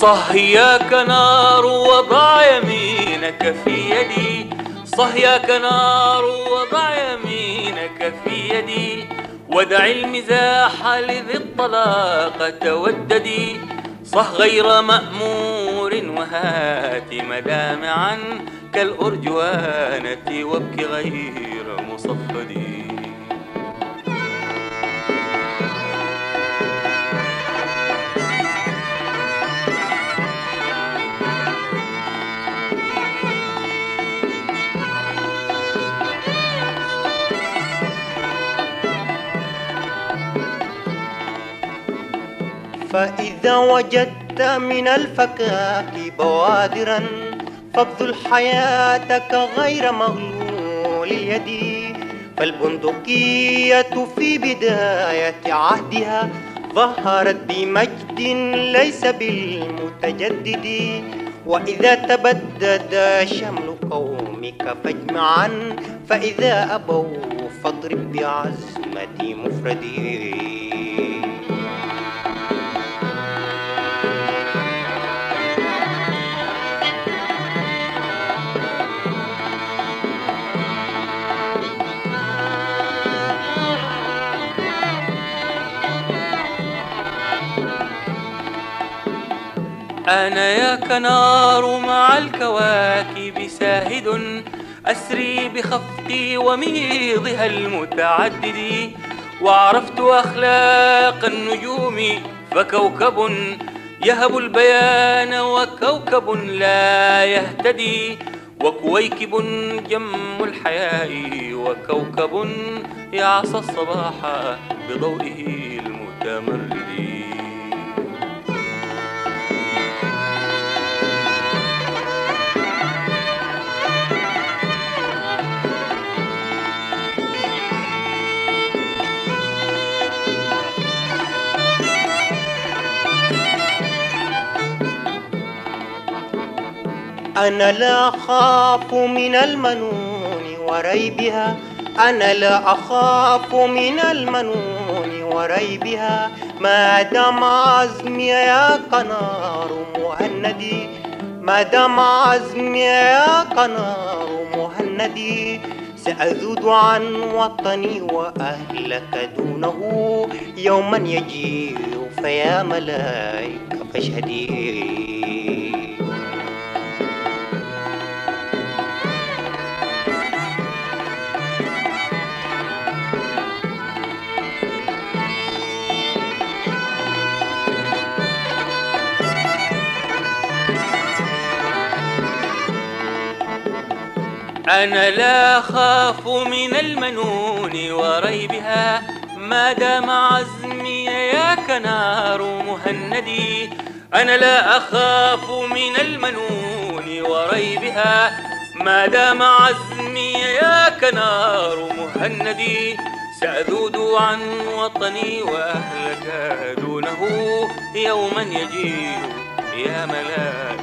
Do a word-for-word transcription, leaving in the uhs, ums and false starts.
صهياك نار وضع يمينك في يدي، صهياك نار وضع يمينك في يدي، ودع المزاح لذي الطلاقة توددي. صه غير مأمور وهات مدامعا كالأرجوانة وابك غير مصفدي. فإذا وجدت من الفكاك بوادرا فابذل حياتك غير مغلول اليد. فالبندقية في بداية عهدها ظهرت بمجد ليس بالمتجدد، وإذا تبدد شمل قومك فاجمعا، فإذا أبوا فاضرب بعزمة مفردي. أنا ياك نار مع الكواكب ساهد، أسري بخفتي وميضها المتعدد، وعرفت أخلاق النجوم فكوكب يهب البيان وكوكب لا يهتدي، وكويكب جم الحياء وكوكب يعصى الصباح بضوئه المتمرد. أنا لا أخاف من المنون وريبها، أنا لا أخاف من المنون وريبها، ما دام عزمي يا قنار مهندي، ما دام عزمي يا قنار مهندي، سأذود عن وطني وأهلك دونه، يوما يجيء فيا ملائكة فاشهدي. أنا لا أخاف من المنون وريبها، ما دام عزمي ياك نار مهندي. أنا لا أخاف من المنون وريبها، ما دام عزمي ياك نار مهندي، سأذود عن وطني وأهلك دونه، يوما يجيء يا ملائكة